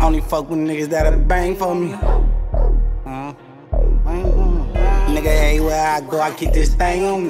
Only fuck with niggas that'll bang for me. Nigga, everywhere I go, I keep this thing on me.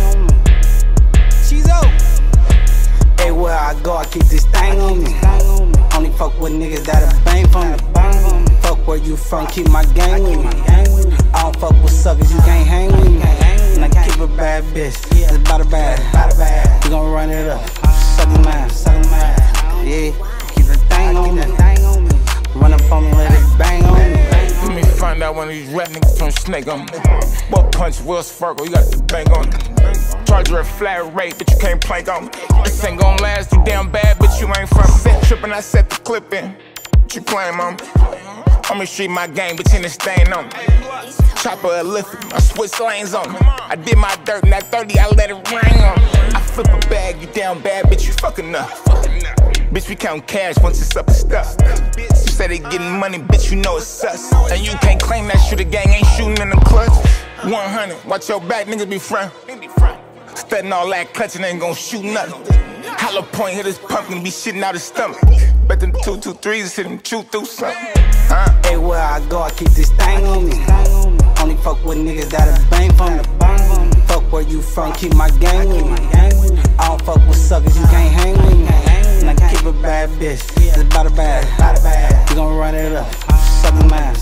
Cheezo. Everywhere I go, I keep this thing on me. Only fuck with niggas that'll bang for me. Fuck where you from, keep my gang with me. I don't fuck with suckers, you can't hang with me. And I keep a bad bitch, it's about a bad. We gon' run it up, suck it man. Yeah, keep the thing on me. Run up on me, let it bang on me. Let me find out one of these rap niggas from snake on me. What punch Wells Fargo, you got the bang on me. Charge her a flat rate, but you can't plank on me. This ain't gon' last, you damn bad, but you ain't from set trippin', I set the clip in. What you claim on me? I'ma street my game, but you ain't stain on me. Chopper a lift, I switch lanes on me. I did my dirt, and that 30, I let it rain on me. I flip a bag, you down bad, bitch, you fucking up. Bitch, we count cash once it's up and stuff. You say they getting money, bitch, you know it's sus. And you can't claim that shit, the gang ain't shooting in the clutch. 100, watch your back, niggas be front. Studying all that clutching ain't gon' shoot nothing. Hollow point hit his pumpkin, be shitting out his stomach. Bet them 223s hit him chew through something. Everywhere I go, I keep this thing on me. Only fuck with niggas that'll bang for me. Fuck where you from, keep my gang with me. I don't fuck with suckers, you can't hang with me. And I keep a bad bitch, it's about a bad. We gon' run it up, suck it man.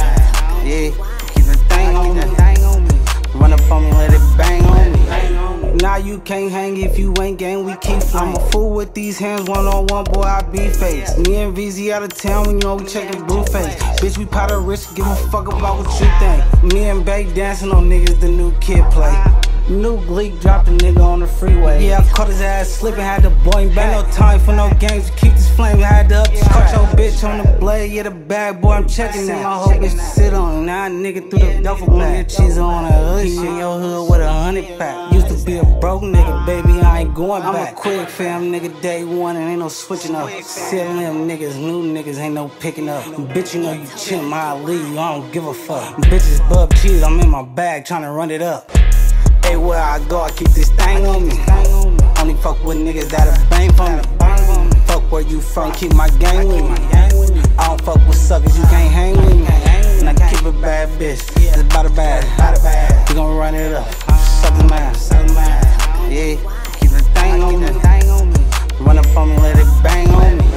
Yeah, keep the thing on me. Run up on me, let it bang on me. Nah, you can't hang if you ain't gang, we keep flying. I'm a fool with these hands, one-on-one, boy, I be face. Me and VZ out of town, you know we checkin' blue face. Bitch, we powder rich, give a fuck about what you think. Me and Bay dancing on niggas, the new kid play. New Gleek dropped a nigga on the freeway. Yeah, I caught his ass slipping, had to boing back. Ain't no time for no games, keep this flame, had to up. Caught your bitch on the blade, yeah, the bag, boy, I'm checking it. My whole bitch to sit on, now a nigga through the duffel bag. Cheese on a hood, shit in your hood with 100 pack. Used to be a broke nigga, baby, I ain't going back. I'm a quick fam nigga, day one, and ain't no switching up. Selling them niggas, new niggas, ain't no picking up. Bitch, you know you chimp, I leave you, I don't give a fuck. Bitches BubCheeze, I'm in my bag, tryna run it up. Everywhere I go, I keep this thing on me. Only fuck with niggas that'll bang for me. Fuck where you from, keep my gang with me. I don't fuck with suckers, you can't hang with me. And I keep a bad bitch, it's about a bad. We gon' run it up, suck it man. Yeah, keep the thing on me. Run up on me, let it bang on me.